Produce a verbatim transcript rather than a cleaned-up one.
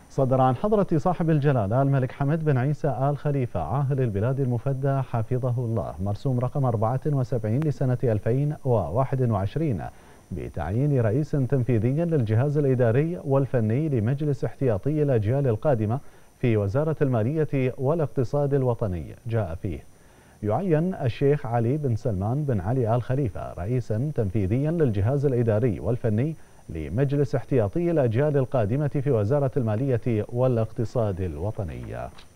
صدر عن حضرة صاحب الجلالة الملك حمد بن عيسى آل خليفة عاهل البلاد المفدى حفظه الله مرسوم رقم أربعة وسبعين لسنة ألفين وواحد وعشرين بتعيين رئيس تنفيذي للجهاز الإداري والفني لمجلس احتياطي الأجيال القادمة في وزارة المالية والاقتصاد الوطني. جاء فيه يعين الشيخ علي بن سلمان بن علي آل خليفة رئيسا تنفيذيا للجهاز الإداري والفني لمجلس احتياطي الأجيال القادمة في وزارة المالية والاقتصاد الوطني.